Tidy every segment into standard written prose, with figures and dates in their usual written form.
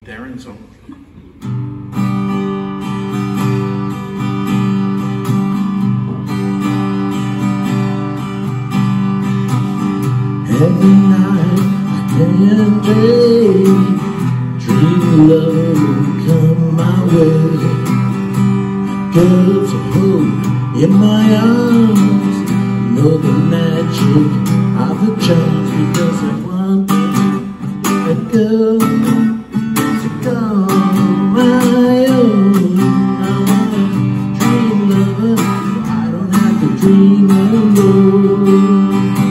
Darin song. Every night I play and play, dream love will come my way. Girls of hope in my arms, know the magic of the charms, because I want a girl to call my own. I want a dream lover, so I don't have to dream alone.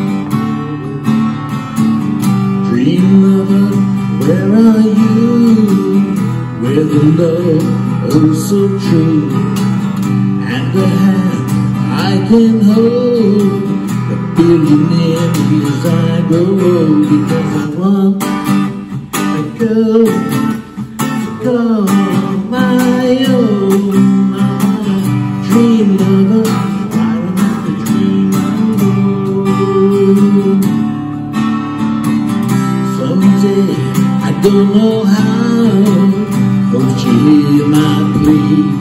Dream lover, where are you? Where the love, oh so true, and the hand I can hold, the feeling near me as I grow, because I want a girl to call my own. I want a dream lover, so I don't have to dream alone. Someday, I don't know how, hope she hear my plea.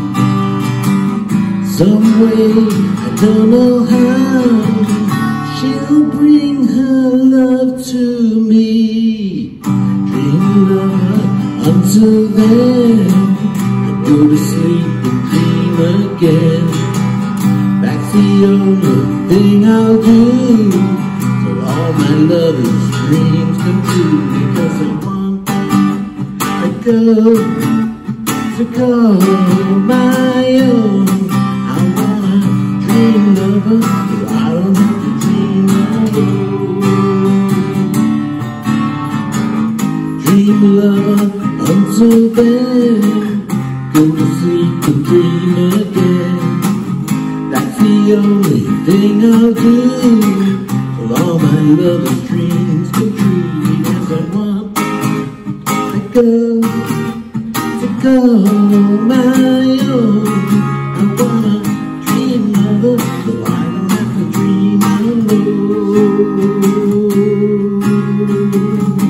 Some way, I don't know how, she'll bring her love to me. Dream lover, until then, I go to sleep and dream again. That's the only thing I'll do, so all my lovers' dreams come true, because I want a girl to call my own. I want a dream lover, so I don't have to dream alone. Dream lover, until then, go to sleep and dream again. That's the only thing I'll do, till all my lovers' dreams come true, because I want a girl to call my own. I want a dream lover, so I don't have to dream alone.